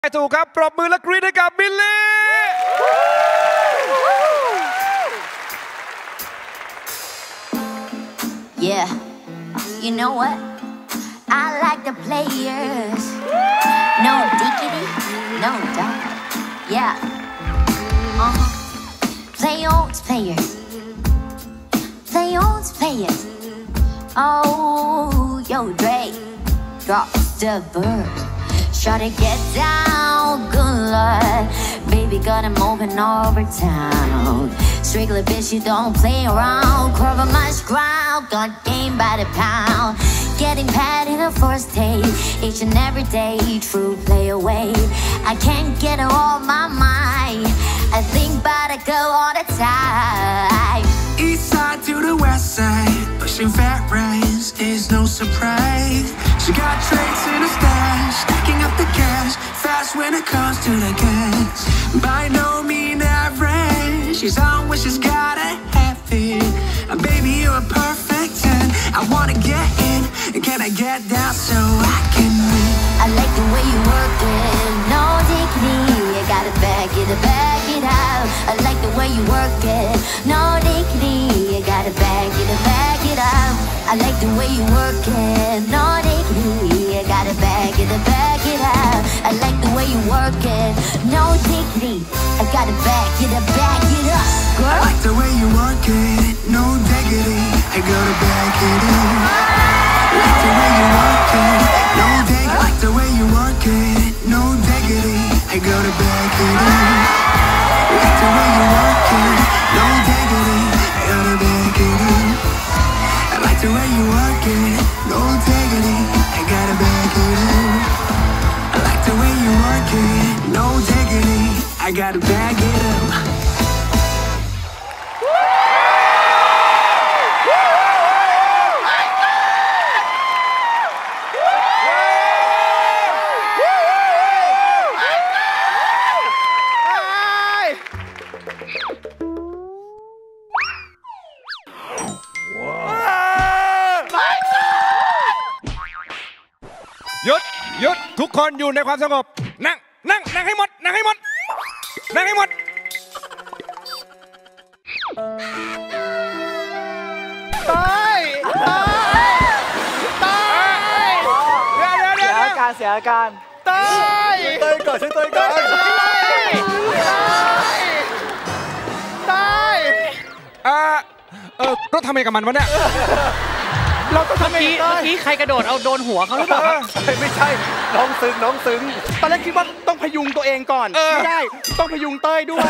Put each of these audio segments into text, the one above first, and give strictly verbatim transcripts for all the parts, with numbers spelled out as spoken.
ถูกครับปรบมือและกรี๊ดให้กับบิลลี่ Yeah, you know what? I like the players. No diggity, no doubt. Yeah. Uh-huh. Play on, player. Play on, player. Oh, yo, Dre, drop the bird. Try to get down, good Lord. Baby got him moving over town. Strictly bitch, you don't play around. Cover much ground, got game by the pound. Getting paid in the first day, each and every day, true play away. I can't get her off my mind. I think about a girl all the time. East side to the west side, pushing fat rice is no surprise. She got trades in her stash, stacking up the cash, fast when it comes to the gas. By no means average, she's on when she's gotta have it. And baby, you're a perfect ten. I wanna get in, can I get down so I can win? I like the way you work it, no diggity. You gotta back it, back it out. I like the way you work it, no diggity. You gotta back it, back it out. I like the way you work it, no diggity. You gotta back it, back it out. I like the way you work it, no diggity. I gotta back it, back it up, girl. I like the way you work it, no diggity. I gotta back it up. I like the way you work it, no diggity. I like the way you work it, no diggity. I gotta back it up. I like the way you work it, no diggity. I gotta back it up. I like the way you work it, no diggity. I gotta back it up. I like the way you work it, no diggity. I gotta back it up. หยุดหยุดทุกคนอยู่ในความสงบนั่งนั่งนั่งให้หมดนั่งให้หมดนั่งให้หมดตายตายตายเดี๋ยวเดี๋ยวเดี๋ยวอาการเสียอาการตายเตยก่อนช่วยเตยก่อนตายตายเออเออเราทำอะไรกับมันวะเนี่ยเราต้องทำเมื่อกี้เมื่อกี้ใครกระโดดเอาโดนหัวเขาหรือเปล่าไม่ใช่น้องซึ้งน้องซึ้งตอนแรกคิดว่าต้องพยุงตัวเองก่อนไม่ได้ต้องพยุงเต้ยด้วย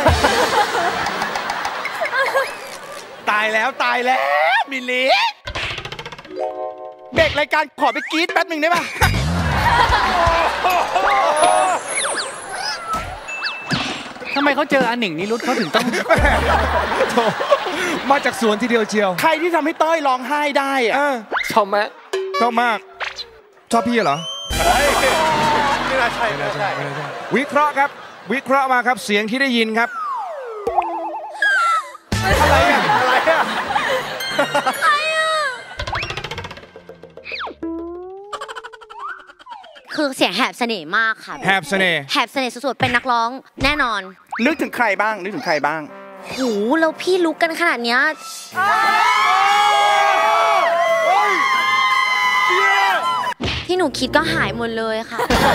ตายแล้วตายแล้วมิลลิเบรกรายการขอไปกรี๊ดแป๊บหนึ่งได้ป่ะทำไมเขาเจออันหนึ่งนี่รุดเขาถึงต้องมาจากสวนทีเดียวเชียวใครที่ทำให้เต้ยร้องไห้ได้อะชอบไหมชอบมากชอบพี่เหรอไม่น่าใช่ไม่น่าใช่วิเคราะห์ครับวิเคราะห์มาครับเสียงที่ได้ยินครับอะไรอะอะไรอะคือเสียงแหบเสน่ห์มากค่ะแหบเสน่ห์แหบเสน่ห์สุดๆเป็นนักร้องแน่นอนนึกถึงใครบ้างนึกถึงใครบ้างโหแล้วพี่ลุกกันขนาดเนี้ยที่หนูคิดก็หายหมดเลยค่ะ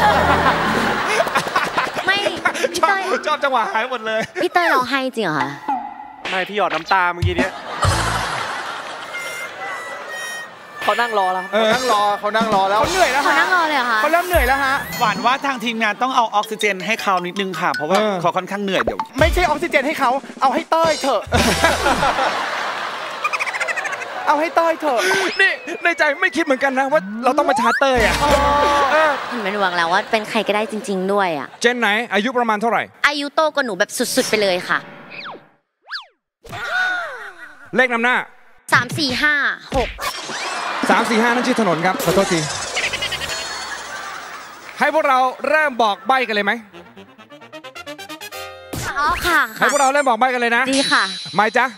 ไม่พี่เต้ยชอบจังหวะหายหมดเลยพี่เต้ยร้องไห้จริงเหรอคะไม่พี่หยอดน้ำตาเมื่อกี้เนี้ยเขานั่งรอแล้วเขานั่งรอเขานั่งรอแล้วเขาเหนื่อยแล้วเขานั่งรอเลยเหรอคะเขาเริ่มเหนื่อยแล้วฮะหวานว่าทางทีมงานต้องเอาออกซิเจนให้เขานิดนึงค่ะเพราะว่าเขาค่อนข้างเหนื่อยเดี๋ยวไม่ใช่ออกซิเจนให้เขาเอาให้เต้ยเถอะเอาให้เต้ยเถอะนี่ในใจไม่คิดเหมือนกันนะว่าเราต้องมาชาร์เต้ยอ่ะเห็นเป็นหวังแล้วว่าเป็นใครก็ได้จริงๆด้วยอ่ะเจนไหนอายุประมาณเท่าไหร่อายุโตกว่าหนูแบบสุดๆไปเลยค่ะเลขนำหน้าสามสี่ห้าหกสามสี่ห้านั่นชื่อถนนครับขอโทษทีให้พวกเราเริ่มบอกใบ้กันเลยไหมอ๋อค่ะให้พวกเราเริ่มบอกใบ้กันเลยนะดีค่ะไม่จ๊ะ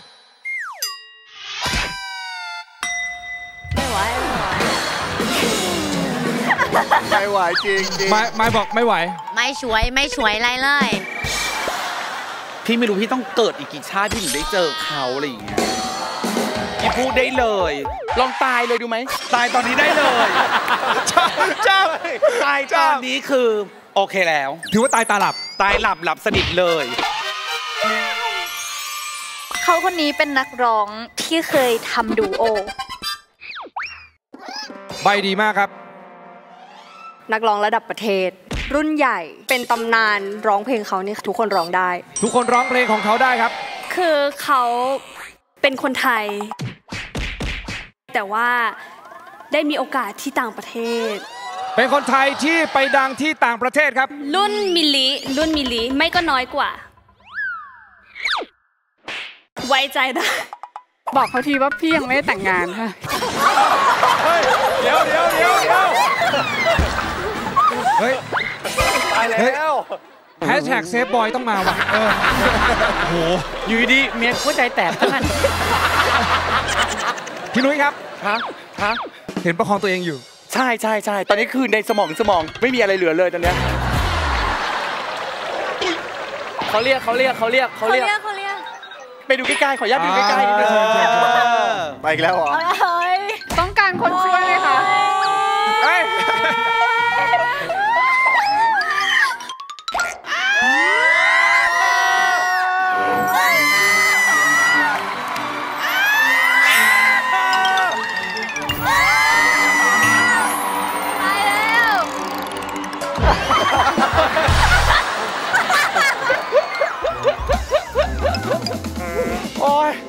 ไม่ไหวไม่ไหวไม่ไหวจริงจริงไม่ไม่บอกไม่ไหวไม่ช่วยไม่ช่วยอะไรเลยพี่ไม่รู้พี่ต้องเกิดอีกกี่ชาติพี่ถึงได้เจอเขาอะไรอย่างเงี้ยพี่พูดได้เลยลองตายเลยดูไหมตายตอนนี้ได้เลยจ้าตายตอนนี้คือโอเคแล้วถือว่าตายตาหลับตายหลับหลับสนิทเลยเขาคนนี้เป็นนักร้องที่เคยทำดูโอใบดีมากครับนักร้องระดับประเทศรุ่นใหญ่เป็นตำนานร้องเพลงเขานี่ทุกคนร้องได้ทุกคนร้องเพลงของเขาได้ครับคือเขาเป็นคนไทยแต่ว่าได้มีโอกาสที่ต่างประเทศเป็นคนไทยที่ไปดังที่ต่างประเทศครับรุ่นมิลลิรุ่นมิลลิไม่ก็น้อยกว่าไว้ใจได้บอกเขาทีว่าพี่ยังไม่ได้แต่งงานค่ะเดี๋ยวเดี๋ยวเดี๋ยวเดี๋ยวเฮ้ยตายแล้วแฮชแท็กเซฟบอยต้องมาว่ะเออโหอยู่ดีเมียเข้าใจแตกทั้งนั้นพี่นุ้ยครับฮะฮะเห็นประคองตัวเองอยู่ใช่ใช่ใช่ตอนนี้คือในสมองสมองไม่มีอะไรเหลือเลยตอนนี้เขาเรียกเขาเรียกเขาเรียกเขาเรียกเขาเรียกไปดูใกล้ๆขออนุญาตดูใกล้ๆนิดนึงไปอีกแล้วเหรอต้องการคนช่วยไหมคะโอ้ย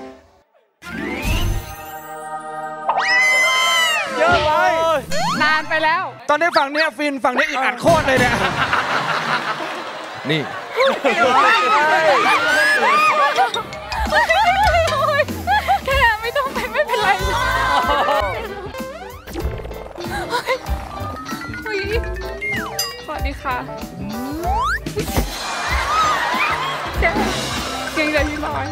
เยอะไปนานไปแล้วตอนนี้ฝั่งเนี้ยฟินฝั่งนี้อึดอัดโคตรเลยเนี่ยนี่แค่ไม่ต้องไปไม่เป็นไรสวัสดีค่ะเก่งใจพี่น้อย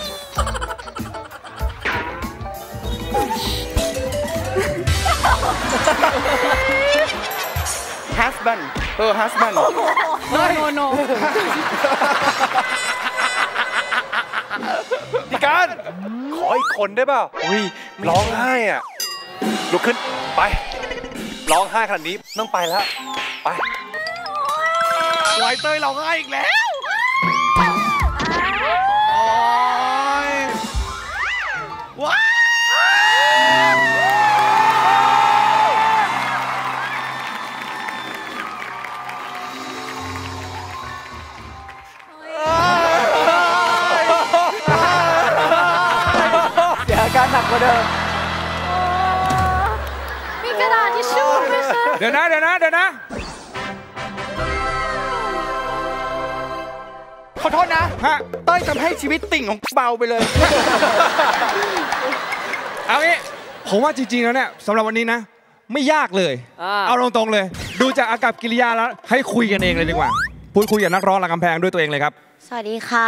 husband เออ husband no no no พี่การขออีกคนได้เปล่าอุ้ยร้องไห้อ่ะลุกขึ้นไปร้องไห้ขนาดนี้ต้องไปแล้วไปไวเตยร้องไห้อีกแล้วว้าวเสียอาการหนักกว่าเดิมมีกระดาษทิชชู่ไหมคะเดี๋ยวนะเดี๋ยวนะเดี๋ยวนะขอโทษนะฮะเต้ยทำให้ชีวิตติ่งของเบาไปเลยเอางี้ผมว่าจริงๆแล้วเนี่ยสำหรับวันนี้นะไม่ยากเลยเอาตรงๆเลยดูจากอากับกิริยาแล้วให้คุยกันเองเลยดีกว่าพูดคุยกับนักร้องหลังกำแพงด้วยตัวเองเลยครับสวัสดีค่ะ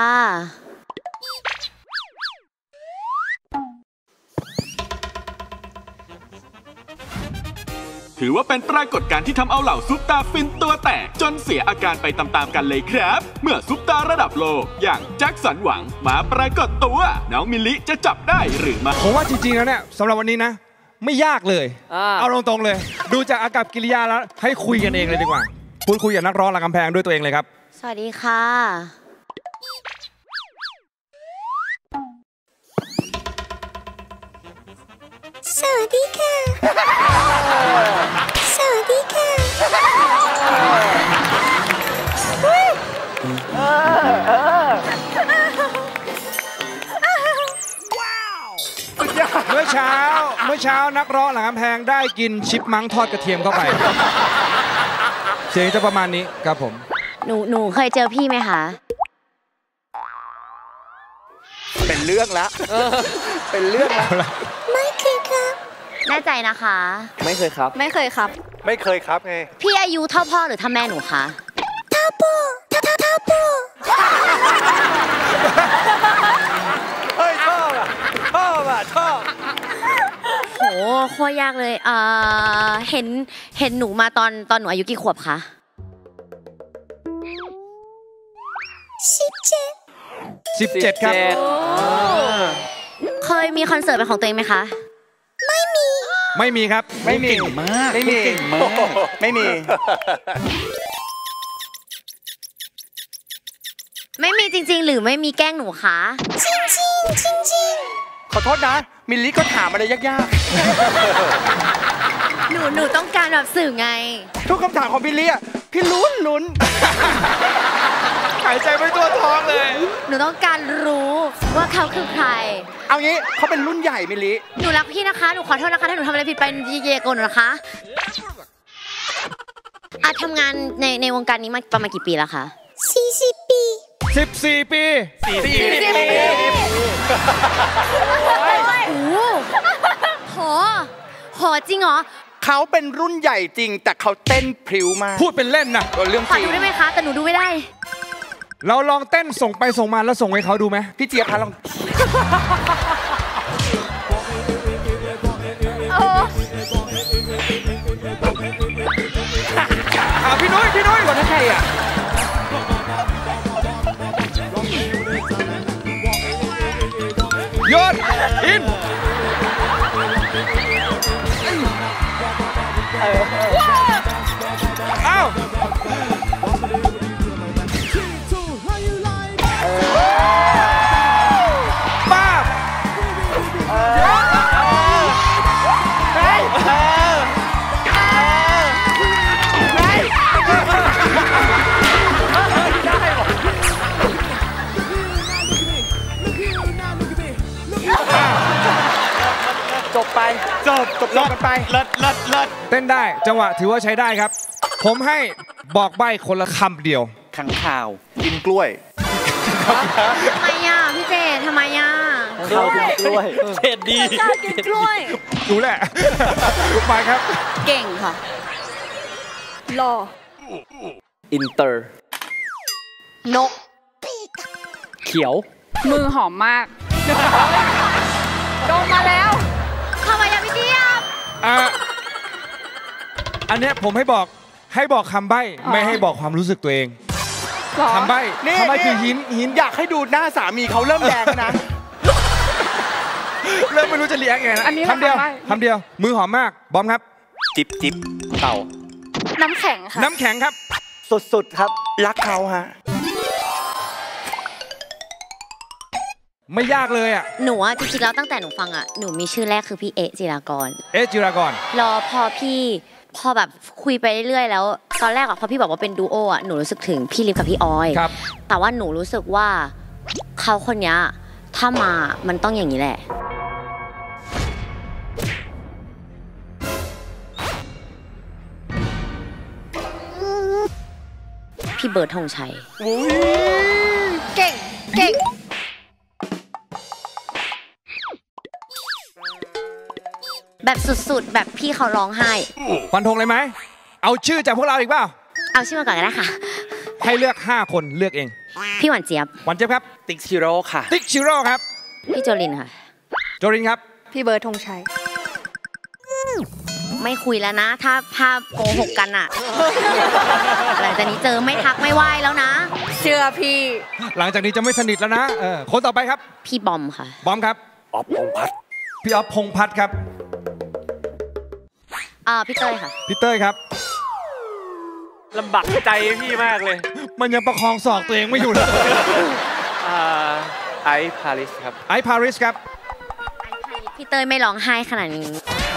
ถือว่าเป็นปรากฏการณ์ที่ทำเอาเหล่าซุปตาฟินตัวแตกจนเสียอาการไปตามๆกันเลยครับเมื่อซุปตาระดับโลกอย่างแจ็คสันหวังมาปรากฏตัวน้องมิลลิจะจับได้หรือไม่ผมว่าจริงๆแล้วเนี่ยสำหรับวันนี้นะไม่ยากเลยเอาตรงๆเลยดูจากอากับกิริยาแล้วให้คุยกันเองเลยดีกว่าพูดคุยกับนักร้องหลังกำแพงด้วยตัวเองเลยครับสวัสดีค่ะสวัสดีค่ะสวัสดีค่ะเมื่อเช้าเมื่อเช้านักร้องหลังกำแพงได้กินชิปมังทอดกระเทียมเข้าไปเสียงจะประมาณนี้ครับผมหนูหนูเคยเจอพี่ไหมคะเป็นเรื่องละเป็นเรื่องละไม่เคยครับแน่ใจนะคะไม่เคยครับไม่เคยครับไม่เคยครับไงพี่อายุเท่าพ่อหรือเท่าแม่หนูคะเท่าพ่อเท่าเท่าเท่าพ่อเฮ้ยชอบอ่ะชอบอ่ะชอบโหคนตรยากเลยเอ่อเห็นเห็นหนูมาตอนตอนหนูอายุกี่ขวบคะสิบเจ็ดสิบเจ็ดครับเคยมีคอนเสิร์ตเป็นของตัวเองไหมคะไม่มีไม่มีครับไม่มีมากไม่มีไม่มีไม่มีจริงๆหรือไม่มีแกล้งหนูคะจริงจริงจริงจริงขอโทษนะมิลลี่ก็ถามอะไรยากๆหนูหนูต้องการแบบสื่อไงทุกคำถามของมิลลี่อ่ะพี่ลุ้นลุ้นหายใจไม่ตัวท้องเลยหนูต้องการรู้ว่าเขาคือใครเอางี้เขาเป็นรุ่นใหญ่มิลลี่หนูรักพี่นะคะหนูขอโทษนะคะถ้าหนูทำอะไรผิดไปเย่ๆกันนะคะอาทำงานในในวงการนี้มาประมาณกี่ปีแล้วคะสี่สิบปีสิบสี่ปีสี่สิบปีโอ้โหโหจริงเหรอเขาเป็นรุ่นใหญ่จริงแต่เขาเต้นพริ้วมากพูดเป็นเล่นนะเรื่องจริงขอดูได้ไหมคะแต่หนูดูไม่ได้เราลองเต้นส่งไปส่งมาแล้วส่งให้เขาดูไหมพี่เจี๊ยบคะลองอ่ะพี่นุ้ยพี่นุ้ยวันนั้นใครอ่ะโยนอินอ้าวป้าบเฮ้ยเออเฮ้ยจบไปจบจบจบกันไปเลิศเลิศเลิศเต้นได้จังหวะถือว่าใช้ได้ครับผมให้บอกใบ้คนละคำเดียวขังข่าวกินกล้วยทำไมอ่ะพี่เจทำไมอ่ะข้าวกินกล้วยเผ็ดดีกินกล้วยรู้แหละไปครับเก่งค่ะรออินเตอร์นกเขียวมือหอมมากโดนมาแล้วทำไมอ่ะพี่เจี๊ยบอ่ะอันเนี้ยผมให้บอกให้บอกคำใบ้ไม่ให้บอกความรู้สึกตัวเองคำใบ้คำใบ้คือหินหินอยากให้ดูหน้าสามีเขาเริ่มแดงนะเริ่มไม่รู้จะเลี้ยงไงนะคำเดียวคำเดียวมือหอมมากบอมครับจิบจิบเต่าน้ำแข็งค่ะน้ำแข็งครับสุดๆครับรักเขาฮะไม่ยากเลยอ่ะหนูอ่ะจริงๆแล้วตั้งแต่หนูฟังอ่ะหนูมีชื่อแรกคือพี่เอะจิรากรเอะจิรากรรอพอพี่พอแบบคุยไปเรื่อยๆแล้วตอนแรกอ่ะพอพี่บอกว่าเป็นดูโออ่ะหนูรู้สึกถึงพี่ลิฟกับพี่ออยครับแต่ว่าหนูรู้สึกว่าเขาคนนี้ถ้ามามันต้องอย่างนี้แหละพี่เบิร์ดธงชัยเก่งเก่งแบบสุดๆแบบพี่เขาร้องไห้ฟันธงเลยไหมเอาชื่อจากพวกเราอีกเปล่าเอาชื่อมาก่อนก็ได้ค่ะให้เลือกห้าคนเลือกเองพี่หวานเจี๊ยบหวานเจี๊ยบครับติ๊กชิโร่ค่ะติ๊กชิโร่ครับพี่โจลินค่ะโจลินครับพี่เบิร์ดธงชัยไม่คุยแล้วนะถ้าภาพโกหกกันอะหลังจากนี้เจอไม่ทักไม่ไหวแล้วนะเชื่อพี่หลังจากนี้จะไม่สนิทแล้วนะเออคนต่อไปครับพี่บอมค่ะบอมครับอ๊อฟพงษ์พัฒน์พี่อ๊อฟพงษ์พัฒน์ครับอ่าพี่เต้ยค่ะพี่เต้ยครับลำบากใจพี่มากเลยมันยังประคองศอกตัวเองไม่อยู่เลยไอซ์พาริสครับไอซ์พาริสครับพี่เต้ยไม่ร้องไห้ขนาดนี้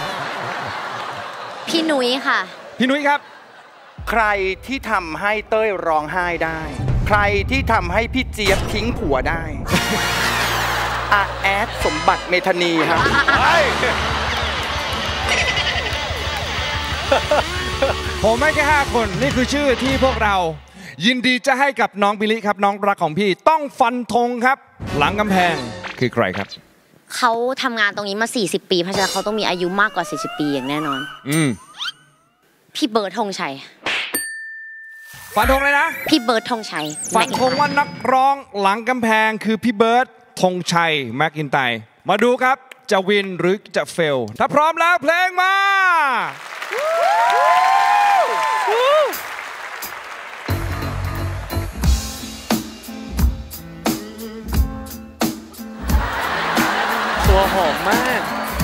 พี่นุ้ยค่ะพี่นุ้ยครับใครที่ทำให้เต้ยร้องไห้ได้ใครที่ทำให้พี่เจี๊ยบทิ้งผัวได้อาแอดสมบัติเมธานีครับผมไม่แค่ห้าคนนี่คือชื่อที่พวกเรายินดีจะให้กับน้องบิลลี่ครับน้องรักของพี่ต้องฟันธงครับหลังกำแพงคือใครครับเขาทำงานตรงนี้มาสี่สิบปีเพราะฉะนั้นเขาต้องมีอายุมากกว่าสี่สิบปีอย่างแน่นอนอืมพี่เบิร์ดธงชัยฟันธงเลยนะพี่เบิร์ดธงชัยฟันธงว่านักร้องหลังกำแพงคือพี่เบิร์ดธงชัยแม็กอินไตร์มาดูครับจะวินหรือจะเฟลถ้าพร้อมแล้วเพลงมาตัวหอมมาก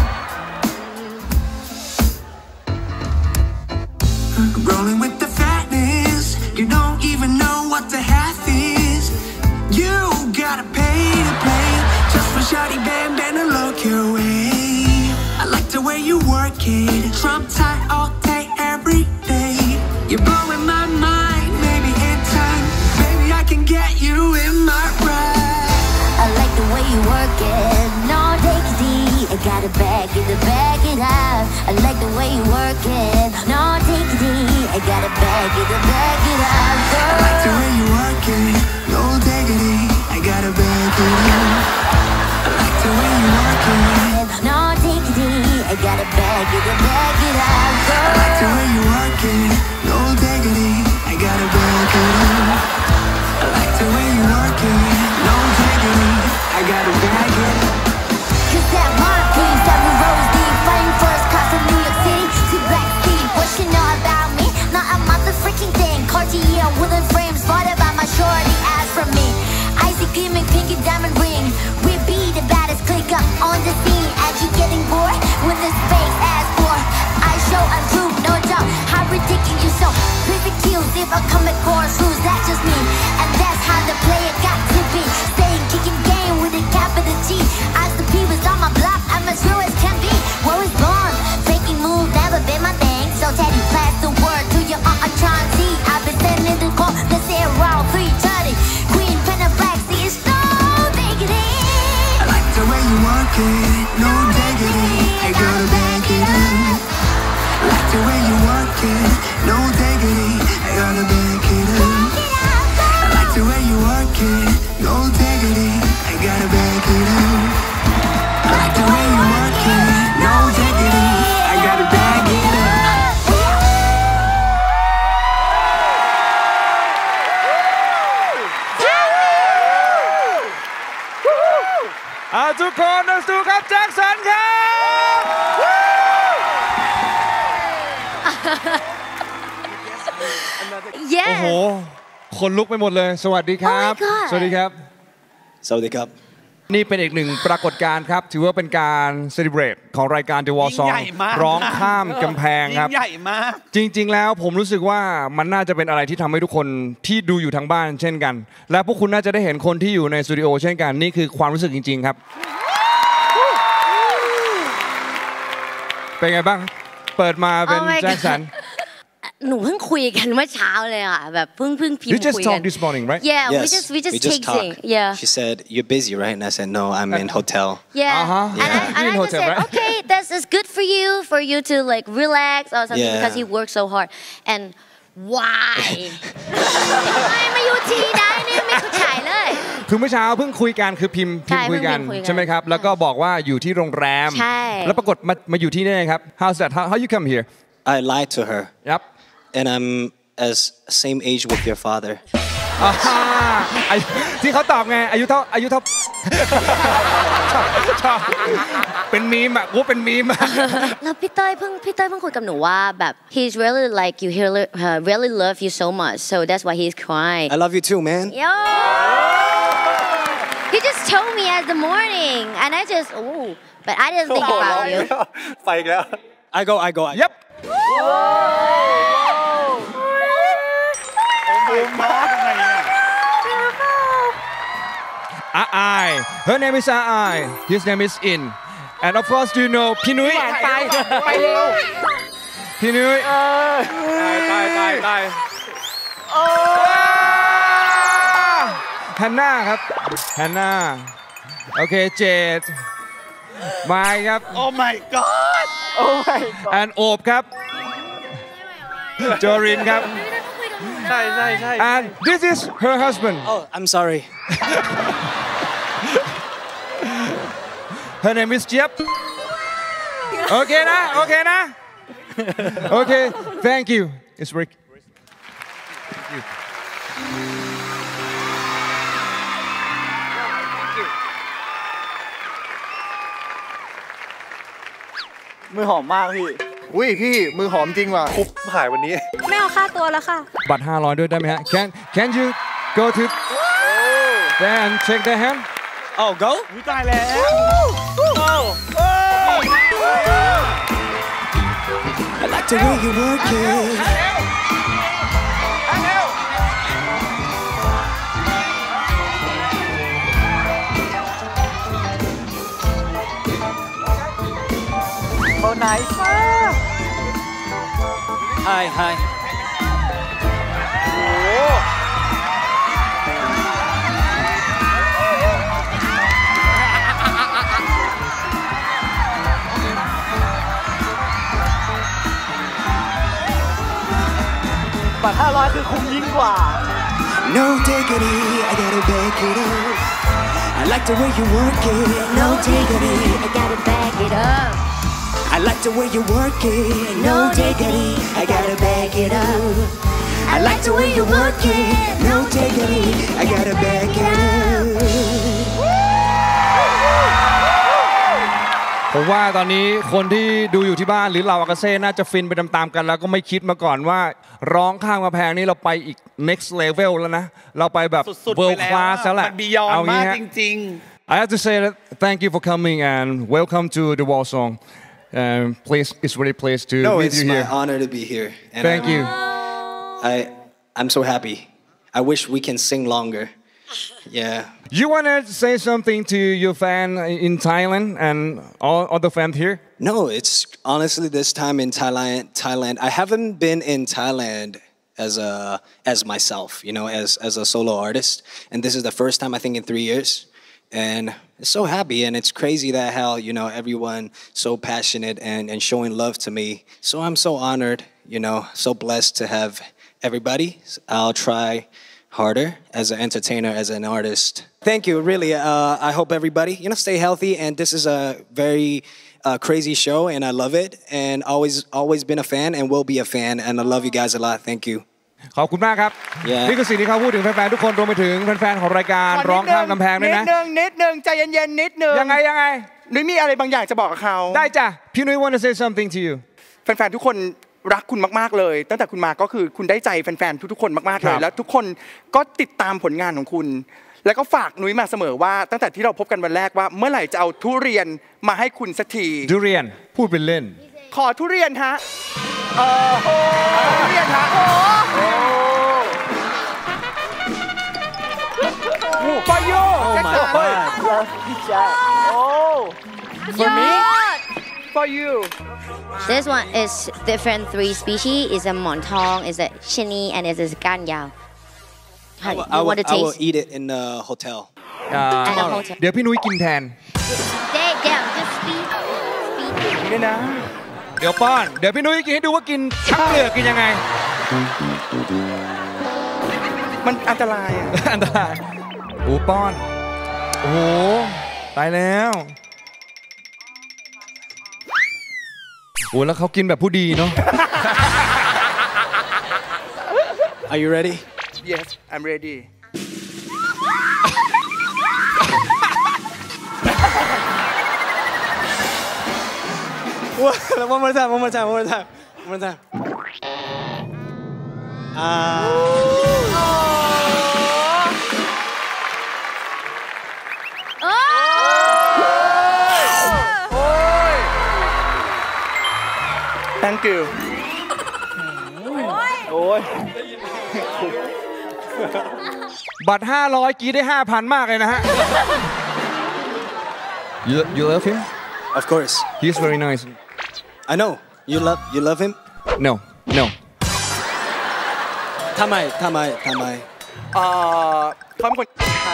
Rolling with the fatness, you don't even know what the half is. You gotta pay to play, just for shawty band band and look your way. I like the way you work it, Trump tight all day every day. You're blowing my mind, maybe in time, baby I can get you in my ride. I like the way you work it, no take it deep. I gotta back it, back it up. I like the way you work it, no take it deep. I gotta back it, back it up. Girl. I like the way you work it, no diggity. I gotta back it up. I like the way you work it, no take it deep. I gotta back it, back it up. Girl. I like the way you work it, no diggity. I gotta back it up. I like the way you work it, no diggity. I gotta back it up. Cause that one piece, seven rows deep, fighting first class in New York City to Black Steve. What you know about me? Not a motherfucking thing. Cartier wooden frames, bought by my shorty ass from me. Icy gleaming, pinky diamond ring. We be the baddest click up on the scene. As you getting bored with this fake ass boy. I show I'm true, no doubt. How ridiculous you so. Please excuse if I come at chorus rules. That's just me, and that's how the player got to be. Staying kicking game with a capital G. As the people's on my block, I'm as real as can be. Where was born, faking move never been my thing. So Teddy, pass the word to your aunt, I'm trying to see. I've been sending the call, let's say around three thirty. Queen pen and black, see it's no diggity. I like the way you work it, no diggity. I gotta back it up. I like the way you work it, no diggity. I gotta back it up. I like the way you work it, no diggity. I gotta back it up. I like the way you work it, no diggity. I gotta back it up. อาทุกคนนะสู้ครับแจ็คสันครับ yes โอ้โหคนลุกไปหมดเลยสวัสดีครับ Oh my God สวัสดีครับสวัสดีครับนี่เป็นอีกหนึ่งปรากฏการณ์ครับถือว่าเป็นการเซเลบรตของรายการ The Wall ยิ่ง Song ใหญ่มากร้องข้ามกำแพงครับยิ่งใหญ่มากจริงๆแล้วผมรู้สึกว่ามันน่าจะเป็นอะไรที่ทำให้ทุกคนที่ดูอยู่ทางบ้านเช่นกัน และพวกคุณน่าจะได้เห็นคนที่อยู่ในสตูดิโอเช่นกันนี่คือความรู้สึกจริงๆครับเป็นไงบ้างเปิดมาเป็น Oh my แจ็คสันหนูเพิ่งคุยกันเมื่อเช้าเลยค่ะแบบเพิ่งเพิ่งพิมพ์ You just คุยกัน talked this morning, right? Yeah we Yes, just we just we just texting talked. yeah She said, "You're busy, right?" And I said, "No, I'm in hotel." yeah Uh-huh. and I, Yeah. and In I just hotel, said right? okay this is good for you for you to like relax or something Yeah. because he works so hard and why ทำไมมาอยู่ทีได้เนี่ยไม่เข้าใจเลยคือเมื่อเช้าเพิ่งคุยกันคือพิมพ์พิมพ์คุยกันใช่เพิ่งพิมพ์คุยกันใช่ไหมครับแล้วก็บอกว่าอยู่ที่โรงแรมใช่แล้วปรากฏมามาอยู่ที่นี่ครับ How's that how how you come here I lied to her, Yep and I'm as same age with your father. อ่าอายุที่เขาตอบไงอายุเท่าอายุเท่า ชอบชอบเป็นมีมอะกูเป็นมีมอะแล้วพี่เต้ยเพิ่งพี่เต้ยเพิ่งคุยกับหนูว่าแบบ he's really like you he really, uh, really love you so much so that's why he's crying I love you too, man. Yo he just told me at the morning and I just oh but I didn't think about you ไปอีกแล้ว I go, I go. I Yep อาอาย Her name is อาอาย His name is In and of course do you know พี่นุ้ยไปไปเร็วพี่นุ้ยตายตายตายฮันน่าครับฮันน่าโอเคเจดมาครับ Oh my god Oh my god แอนโอบครับจอรินครับใช่ใช่ใช่ and this is her husband Oh, I'm sorry. her name is เจี๊ยบโอเคนะโอเคนะโอเค thank you it's Rick thank you มือหอมมากพี่อุ้ยพี่มือหอมจริงว่ะคุบหายวันนี้ไม่เอาค่าตัวแล้วค่ะบัตรห้าร้อยด้วยได้ไหมฮะ Can Can you go to there and check the hand Oh go ตายแล้ว I like the way you work it Oh nice Hi hi โอ้บัตรห้าร้อยคือคุ้มยิ่งกว่า No diggity I gotta back it up I like the way you work it No diggity I gotta back it up I like the way you work it No diggity I gotta back it up I like the way you work it No diggity I gotta back it up ผมว่าตอนนี้คนที่ดูอยู่ที่บ้านหรือเราอากาเซ่น่าจะฟินไปตามๆกันแล้วก็ไม่คิดมาก่อนว่าร้องข้างกำแพงนี้เราไปอีก next level แล้วนะเราไปแบบ world class แล้วแหละมัน beyond มากจริงๆ I have to say that thank you for coming and welcome to the Wall Song um, please it's really pleased to no, meet it's you my here honor to be here and thank I'm, you I I'm so happy I wish we can sing longer yeah you want to say something to your fan in Thailand and all other fans here no it's honestly this time in Thailand Thailand I haven't been in Thailand as a as myself you know as as a solo artist and this is the first time I think in three years and it's so happy and it's crazy that how you know everyone so passionate and and showing love to me so I'm so honored you know so blessed to have everybody I'll try harder as an entertainer as an artist thank you really uh, I hope everybody you know stay healthy and this is a very uh, crazy show and I love it and always always been a fan and will be a fan and I love you guys a lot thank you ขอบคุณมากครับนี่คือสิ่งที่เขาพูดถึงแฟนๆทุกคนรวมไปถึงแฟนๆของรายการร้องข้ามกำแพงด้วยนะนิดนึงนิดนึงใจเย็นๆนิดนึงยังไงยังไงนุ้ยมีอะไรบางอย่างจะบอกกับเขาได้จ้ะพี่นุ้ย want to say something to you แฟนๆทุกคนรักคุณมากๆเลยตั้งแต่คุณมาก็คือคุณได้ใจแฟนๆทุกๆคนมากๆเลยแล้วทุกคนก็ติดตามผลงานของคุณแล้วก็ฝากนุ้ยมาเสมอว่าตั้งแต่ที่เราพบกันวันแรกว่าเมื่อไหร่จะเอาทุเรียนมาให้คุณสักทีทุเรียนพูดเป็นเล่นขอทุเรียนฮะเออทุเรียนฮะโอ้For you Oh my God Oh For me For you This one is different three species is a montong is a chini and it is gan yao I will, I, will, I will eat it in the hotel เดี๋ยวพี่นุ้ยกินแทน They they just speak speak นี่นะเดี๋ยวป้อนเดี๋ยวพี่นุ้ยกินให้ดูว่ากินทั้งเปลือกกินยังไงมันอันตรายอ่ะอันตรายโอ้ป้อนโอ้โหตายแล้วโอ้แล้วเขากินแบบผู้ดีเนาะ Are you ready? Yes, I'm ready. One more time, one more time, one more time, one more time. Ah. Thank you. โอ้ยบัตรห้าร้อยกีได้ ห้าพัน มากเลยนะฮะ you you love him Of course he's very nice I know you love you love him No no ทำไมทำไมทำไมเอ่อเขาเป็นคน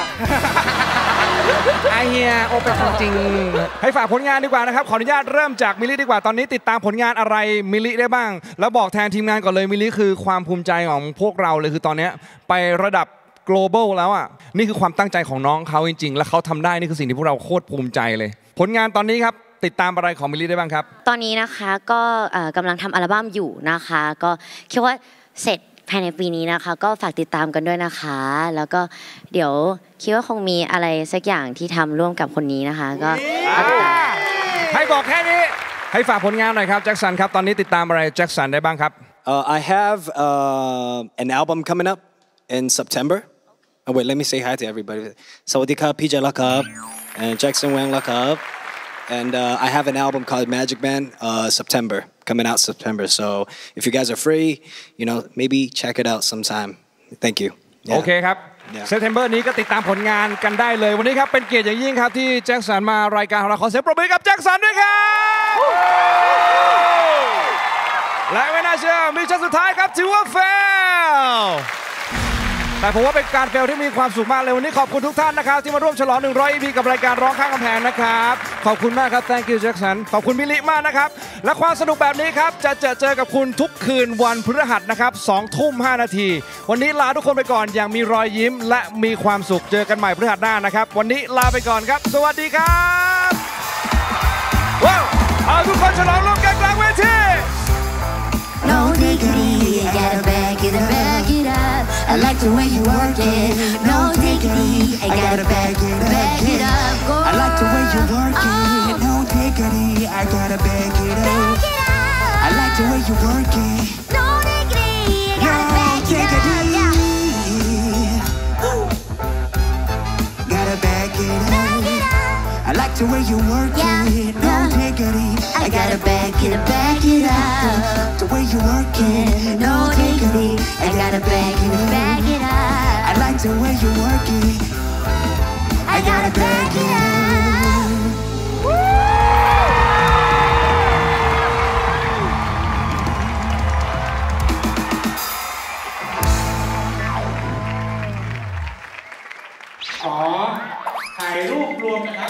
ไอเฮียโอเป็นคนจริงให้ฝากผลงานดีกว่านะครับขออนุญาตเริ่มจากมิลลิดีกว่าตอนนี้ติดตามผลงานอะไรมิลลิได้บ้างแล้วบอกแทนทีมงานก่อนเลยมิลลิคือความภูมิใจของพวกเราเลยคือตอนนี้ไประดับ global แล้วอ่ะนี่คือความตั้งใจของน้องเขาจริงๆและเขาทำได้นี่คือสิ่งที่พวกเราโคตรภูมิใจเลยผลงานตอนนี้ครับติดตามอะไรของมิลลิได้บ้างครับตอนนี้นะคะก็กำลังทำอัลบั้มอยู่นะคะก็คิดว่าเสร็จภายในปีนี้นะคะก็ฝากติดตามกันด้วยนะคะแล้วก็เดี๋ยวคิดว่าคงมีอะไรสักอย่างที่ทำร่วมกับคนนี้นะคะก็ให้บอกแค่นี้ให้ฝากผลงานหน่อยครับแจ็คสันครับตอนนี้ติดตามอะไรแจ็คสันได้บ้างครับ Uh, I have uh, an album coming up in September. Oh wait, let me say hi to everybody. Sawadika P J Lakab and Jackson Wang Lakab. And uh, I have an album called Magic Man, uh, September, coming out September. So if you guys are free, you know, maybe check it out sometime. Thank you. โอเคครับเซปเทมเบอร์นี้ก็ติดตามผลงานกันได้เลยวันนี้ครับเป็นเกียรติอย่างยิ่งครับที่แจ็คสันมารายการของเราขอเสียงปรบมือกับแจ็คสันด้วยครับและไม่น่าเชื่อมิชชั่นสุดท้ายครับถือว่าเฟลแต่ผมว่าเป็นการเฟลที่มีความสุขมากเลยวันนี้ขอบคุณทุกท่านนะครับที่มาร่วมฉลองหนึ่งร้อย อี พี กับรายการร้องข้างกำแพงนะครับขอบคุณมากครับ thank you Jackson ขอบคุณมิลลิมากนะครับและความสนุกแบบนี้ครับจะเจอเจอกับคุณทุกคืนวันพฤหัสนะครับสองทุ่มห้านาทีวันนี้ลาทุกคนไปก่อนอย่างมีรอยยิ้มและมีความสุขเจอกันใหม่พฤหัสหน้านะครับวันนี้ลาไปก่อนครับสวัสดีครับว้าวเอาทุกคนฉลองร่วมกันกลางเวที No diggity, I gotta back it up, back it up. I like the way you work it. No diggity, I gotta back it up, back it up. I like the way you work it. No diggity, I gotta back it up. I like the way you work it. No diggity, I gotta back it up. Gotta back it up. I like the way you work it. No diggity, I gotta back it up, back it up. the way you work it. No diggity, I gotta back it up, back it up. I like the way you work it. I gotta back it up. ขอถ่ายรูปรวมนะครับ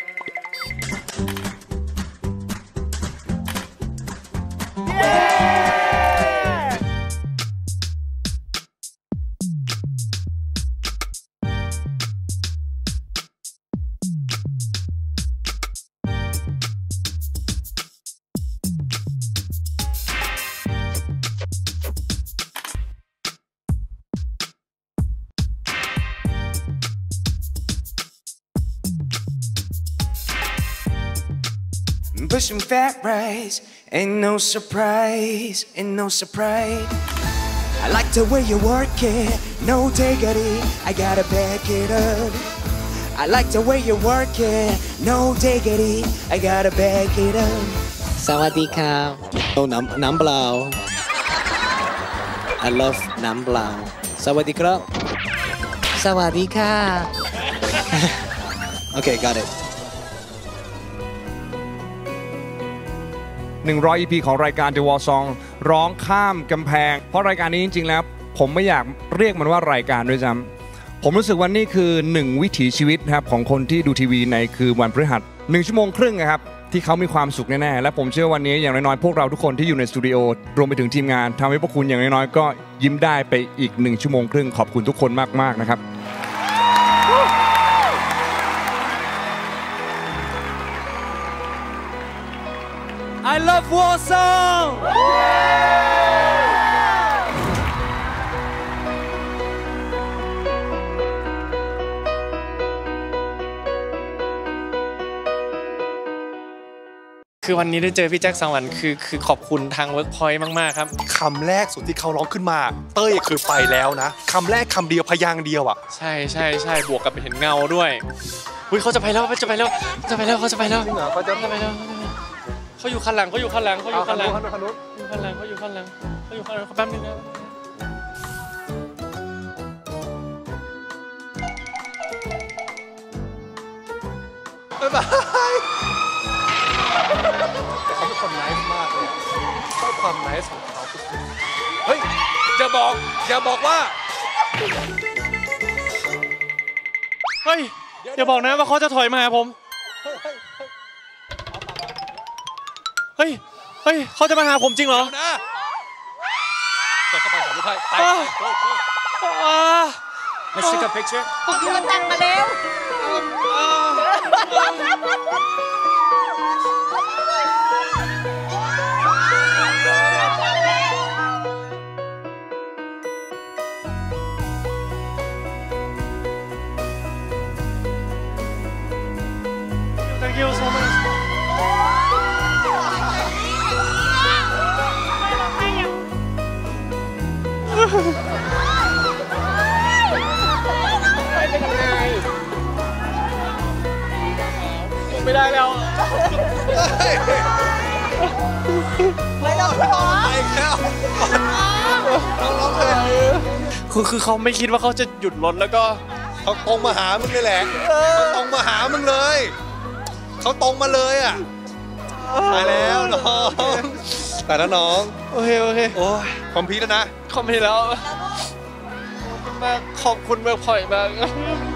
Pushing fat rice, ain't no surprise, ain't no surprise. I like the way you work it, no diggity, I gotta back it up. I like the way you work it, no diggity, I gotta back it up. สวัสดีครับโอ้น้ำน้ำเปล่า I love น้ำเปล่าสวัสดีครับสวัสดีค่ะ Okay, got it. หนึ่งร้อย อี พี ของรายการ The Wall Song ร้องข้ามกำแพงเพราะรายการนี้จริงๆแล้วผมไม่อยากเรียกมันว่ารายการด้วยซ้ำผมรู้สึกว่านี่คือหนึ่งวิถีชีวิตครับของคนที่ดูทีวีในคืนวันพฤหัสหนึ่งชั่วโมงครึ่งนะครับที่เขามีความสุขแน่ๆและผมเชื่อวันนี้อย่างน้อยๆพวกเราทุกคนที่อยู่ในสตูดิโอรวมไปถึงทีมงานทำให้พวกคุณอย่างน้อยๆก็ยิ้มได้ไปอีกหนึ่งชั่วโมงครึ่งขอบคุณทุกคนมากๆนะครับ I love Wall Song คือวันนี้ได้เจอพี่แจ็คสันหวังคือคือขอบคุณทาง Workpoint มากๆครับคำแรกสุดที่เขาร้องขึ้นมาเต้ยคือไปแล้วนะคำแรกคำเดียวพยางค์เดียวอ่ะใช่ใช่ใช่บวกกับเห็นเงาด้วยอุ้ยเขาจะไปแล้วเขาจะไปแล้วจะไปแล้วเขาจะไปแล้วเขาจะไปแล้วเขาอยู่ข้างหลังเขาอยู่ข้างหลังเขาอยู่ข้างหลังเขาอยู่ข้างหลังเขาอยู่ข้างหลังเขาอยู่ข้างหลังเขาแป๊บนึงนะบ๊ายบายแต่เขาเป็นคนไนซ์มากเลยชอบความไนซ์ของเขาเฮ้ยอย่าบอกอย่าบอกว่าเฮ้ยอย่าบอกนะว่าเขาจะถอยมาหาผมเฮ้ยเฮ้ยเขาจะมาหาผมจริงเหรอนะเปิดเข้าไปสามลูกไพ่ไป Let's take a picture ผมโดนดันมาแล้ว Thank you so much เป็นยังไงไม่ได้แล้วไม่ต้องร้องไปแล้วร้องร้องเลยคือคือเขาไม่คิดว่าเขาจะหยุดรถแล้วก็เขาตรงมาหามึงเลยแหละเขาตรงมาหามึงเลยเขาตรงมาเลยอ่ะตายแล้วน้องแต่แล้วน้องโอเคโอเคโอ้ยคอมพิวต์แล้วนะคอมพิวต์แล้วมากขอบคุณมากพอยมาก